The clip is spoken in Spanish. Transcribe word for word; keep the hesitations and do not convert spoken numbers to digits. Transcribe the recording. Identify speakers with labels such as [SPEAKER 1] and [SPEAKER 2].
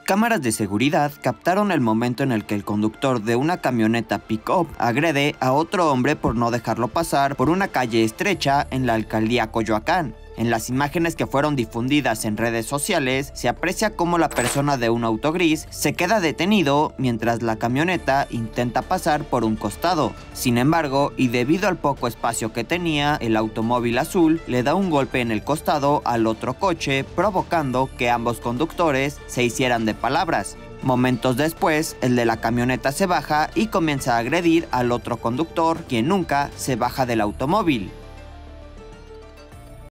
[SPEAKER 1] Cámaras de seguridad captaron el momento en el que el conductor de una camioneta pick-up agrede a otro hombre por no dejarlo pasar por una calle estrecha en la alcaldía Coyoacán. En las imágenes que fueron difundidas en redes sociales, se aprecia cómo la persona de un auto gris se queda detenido mientras la camioneta intenta pasar por un costado. Sin embargo, y debido al poco espacio que tenía, el automóvil azul le da un golpe en el costado al otro coche, provocando que ambos conductores se hicieran de palabras. Momentos después, el de la camioneta se baja y comienza a agredir al otro conductor, quien nunca se baja del automóvil.